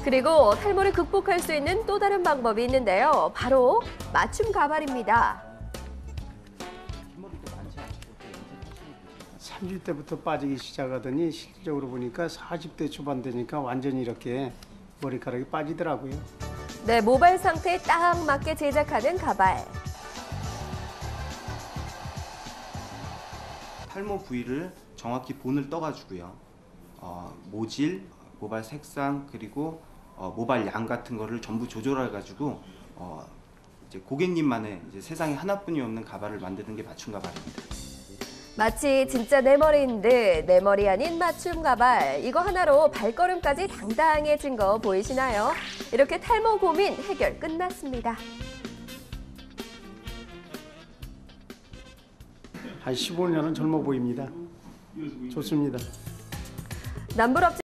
그리고 탈모를 극복할 수 있는 또 다른 방법이 있는데요. 바로 맞춤 가발입니다. 30대부터 빠지기 시작하더니 실질적으로 보니까 40대 초반 되니까 완전히 이렇게 머리카락이 빠지더라고요. 네, 모발 상태에 딱 맞게 제작하는 가발. 탈모 부위를 정확히 본을 떠가지고요. 모질, 모발 색상 그리고 모발 양 같은 거를 전부 조절해가지고 이제 고객님만의 이제 세상에 하나뿐이 없는 가발을 만드는 게 맞춤 가발입니다. 마치 진짜 내 머리인 듯 내 머리 아닌 맞춤 가발. 이거 하나로 발걸음까지 당당해진 거 보이시나요? 이렇게 탈모 고민 해결 끝났습니다. 한 15년은 젊어 보입니다. 좋습니다. 남부럽지